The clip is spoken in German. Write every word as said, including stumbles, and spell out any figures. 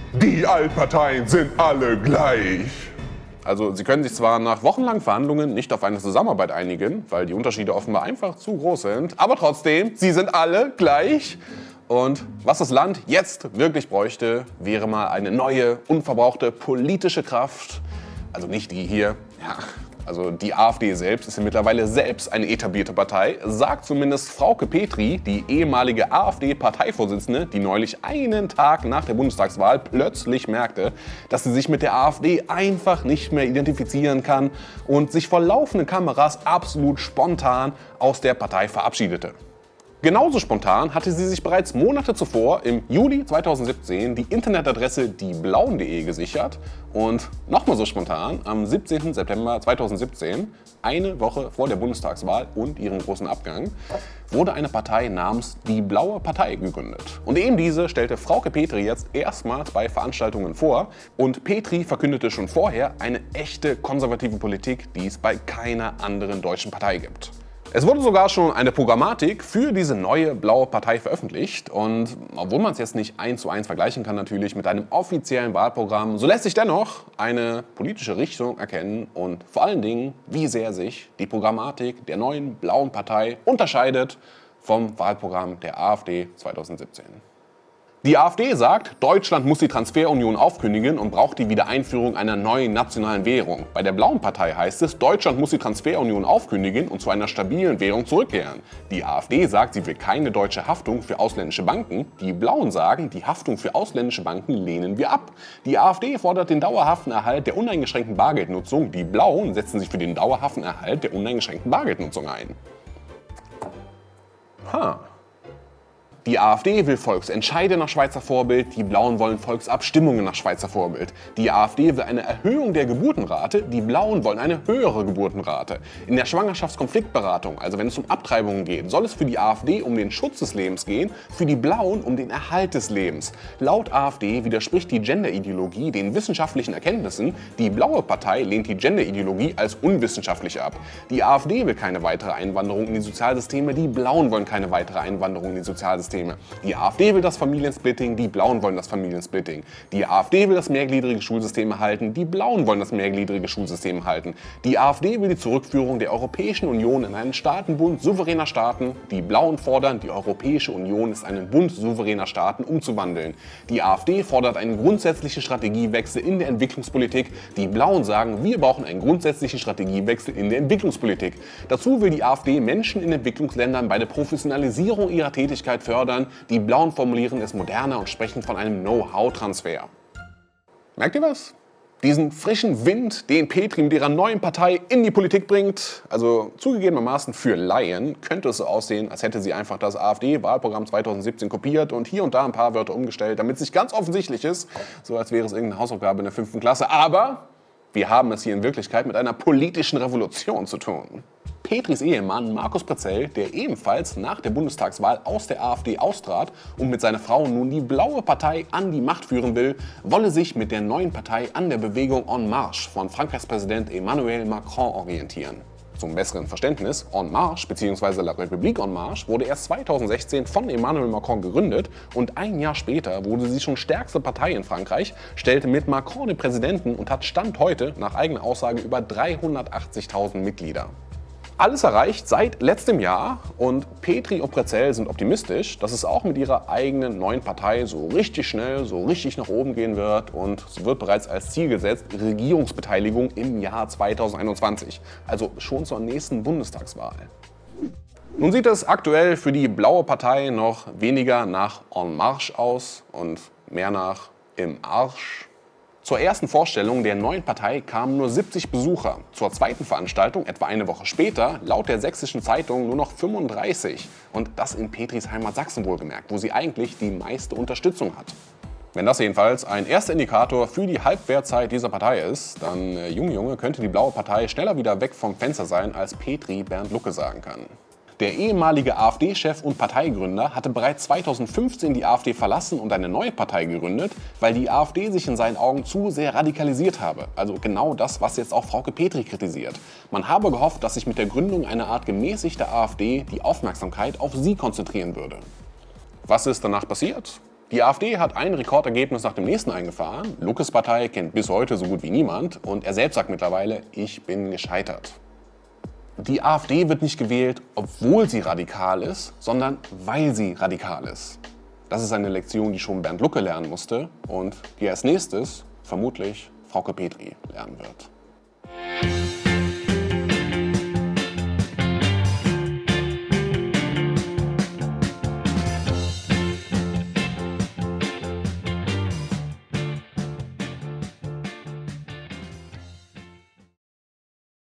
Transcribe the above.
Die Altparteien sind alle gleich. Also sie können sich zwar nach wochenlangen Verhandlungen nicht auf eine Zusammenarbeit einigen, weil die Unterschiede offenbar einfach zu groß sind, aber trotzdem, sie sind alle gleich. Und was das Land jetzt wirklich bräuchte, wäre mal eine neue, unverbrauchte politische Kraft. Also nicht die hier, ja. Also die AfD selbst ist ja mittlerweile selbst eine etablierte Partei, sagt zumindest Frauke Petry, die ehemalige AfD-Parteivorsitzende, die neulich einen Tag nach der Bundestagswahl plötzlich merkte, dass sie sich mit der AfD einfach nicht mehr identifizieren kann und sich vor laufenden Kameras absolut spontan aus der Partei verabschiedete. Genauso spontan hatte sie sich bereits Monate zuvor, im Juli zweitausendsiebzehn, die Internetadresse dieblauen punkt de gesichert und nochmal so spontan am siebzehnten September zweitausendsiebzehn, eine Woche vor der Bundestagswahl und ihrem großen Abgang, wurde eine Partei namens Die Blaue Partei gegründet. Und eben diese stellte Frauke Petry jetzt erstmals bei Veranstaltungen vor und Petry verkündete schon vorher eine echte konservative Politik, die es bei keiner anderen deutschen Partei gibt. Es wurde sogar schon eine Programmatik für diese neue blaue Partei veröffentlicht und obwohl man es jetzt nicht eins zu eins vergleichen kann natürlich mit einem offiziellen Wahlprogramm, so lässt sich dennoch eine politische Richtung erkennen und vor allen Dingen, wie sehr sich die Programmatik der neuen blauen Partei unterscheidet vom Wahlprogramm der AfD zweitausendsiebzehn. Die AfD sagt, Deutschland muss die Transferunion aufkündigen und braucht die Wiedereinführung einer neuen nationalen Währung. Bei der Blauen Partei heißt es, Deutschland muss die Transferunion aufkündigen und zu einer stabilen Währung zurückkehren. Die AfD sagt, sie will keine deutsche Haftung für ausländische Banken. Die Blauen sagen, die Haftung für ausländische Banken lehnen wir ab. Die AfD fordert den dauerhaften Erhalt der uneingeschränkten Bargeldnutzung. Die Blauen setzen sich für den dauerhaften Erhalt der uneingeschränkten Bargeldnutzung ein. Ha. Die AfD will Volksentscheide nach Schweizer Vorbild, die Blauen wollen Volksabstimmungen nach Schweizer Vorbild. Die AfD will eine Erhöhung der Geburtenrate, die Blauen wollen eine höhere Geburtenrate. In der Schwangerschaftskonfliktberatung, also wenn es um Abtreibungen geht, soll es für die AfD um den Schutz des Lebens gehen, für die Blauen um den Erhalt des Lebens. Laut AfD widerspricht die Genderideologie den wissenschaftlichen Erkenntnissen, die Blaue Partei lehnt die Genderideologie als unwissenschaftlich ab. Die AfD will keine weitere Einwanderung in die Sozialsysteme, die Blauen wollen keine weitere Einwanderung in die Sozialsysteme. Die AfD will das Familiensplitting, die Blauen wollen das Familiensplitting. Die AfD will das mehrgliedrige Schulsystem erhalten, die Blauen wollen das mehrgliedrige Schulsystem erhalten. Die AfD will die Zurückführung der Europäischen Union in einen Staatenbund souveräner Staaten. Die Blauen fordern, die Europäische Union ist einen Bund souveräner Staaten umzuwandeln. Die AfD fordert einen grundsätzlichen Strategiewechsel in der Entwicklungspolitik. Die Blauen sagen, wir brauchen einen grundsätzlichen Strategiewechsel in der Entwicklungspolitik. Dazu will die AfD Menschen in Entwicklungsländern bei der Professionalisierung ihrer Tätigkeit fördern. Die Blauen formulieren es moderner und sprechen von einem Know-how-Transfer. Merkt ihr was? Diesen frischen Wind, den Petry mit ihrer neuen Partei in die Politik bringt. Also zugegebenermaßen für Laien könnte es so aussehen, als hätte sie einfach das AfD-Wahlprogramm zweitausendsiebzehn kopiert und hier und da ein paar Wörter umgestellt, damit es nicht ganz offensichtlich ist, so als wäre es irgendeine Hausaufgabe in der fünften Klasse. Aber wir haben es hier in Wirklichkeit mit einer politischen Revolution zu tun. Petrys Ehemann Markus Prezell, der ebenfalls nach der Bundestagswahl aus der AfD austrat und mit seiner Frau nun die Blaue Partei an die Macht führen will, wolle sich mit der neuen Partei an der Bewegung En Marche von Frankreichs Präsident Emmanuel Macron orientieren. Zum besseren Verständnis, En Marche bzw. La République En Marche wurde erst zweitausendsechzehn von Emmanuel Macron gegründet und ein Jahr später wurde sie schon stärkste Partei in Frankreich, stellte mit Macron den Präsidenten und hat Stand heute nach eigener Aussage über dreihundertachtzigtausend Mitglieder. Alles erreicht seit letztem Jahr und Petry und Prezell sind optimistisch, dass es auch mit ihrer eigenen neuen Partei so richtig schnell, so richtig nach oben gehen wird und es wird bereits als Ziel gesetzt, Regierungsbeteiligung im Jahr zweitausendeinundzwanzig, also schon zur nächsten Bundestagswahl. Nun sieht es aktuell für die Blaue Partei noch weniger nach En Marche aus und mehr nach Im Arsch. Zur ersten Vorstellung der neuen Partei kamen nur siebzig Besucher. Zur zweiten Veranstaltung, etwa eine Woche später, laut der Sächsischen Zeitung nur noch fünfunddreißig. Und das in Petrys Heimat Sachsen wohlgemerkt, wo sie eigentlich die meiste Unterstützung hat. Wenn das jedenfalls ein erster Indikator für die Halbwertzeit dieser Partei ist, dann, äh, Junge Junge, könnte die Blaue Partei schneller wieder weg vom Fenster sein, als Petry Bernd Lucke sagen kann. Der ehemalige AfD-Chef und Parteigründer hatte bereits zweitausendfünfzehn die AfD verlassen und eine neue Partei gegründet, weil die AfD sich in seinen Augen zu sehr radikalisiert habe. Also genau das, was jetzt auch Frauke Petry kritisiert. Man habe gehofft, dass sich mit der Gründung einer Art gemäßigter AfD die Aufmerksamkeit auf sie konzentrieren würde. Was ist danach passiert? Die AfD hat ein Rekordergebnis nach dem nächsten eingefahren. Luckes Partei kennt bis heute so gut wie niemand und er selbst sagt mittlerweile, ich bin gescheitert. Die AfD wird nicht gewählt, obwohl sie radikal ist, sondern weil sie radikal ist. Das ist eine Lektion, die schon Bernd Lucke lernen musste und die als nächstes vermutlich Frauke Petry lernen wird.